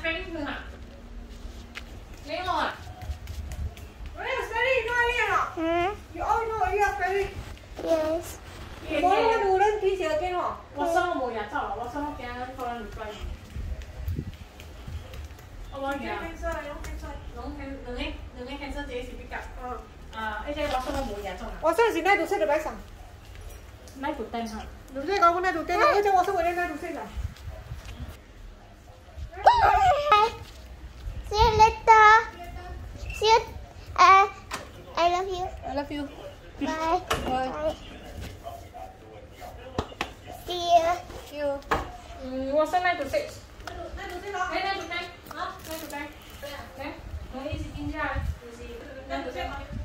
spelling 去哈？你我啊？ 我有 spelling 哪里了？ 嗯 You all know you are spelling。 ，yes。 我那个女人提起来给我。 我生我冇嘢走啦，我生我驚可能唔歸。我冇嘢。兩個 cancel 自己是比較。而且我生我冇嘢做啦。 我上是那度色的白上。 哪度燈哈？ 你在講我那度燈，而且我是為了那度色的。 See you later. See you. I love you. I love you. Bye. Bye. Bye. See you. See you. 我生那度色。 那度色咯。 那度燈，啊，那度燈。嚟，我一起進去啊，就是那度燈。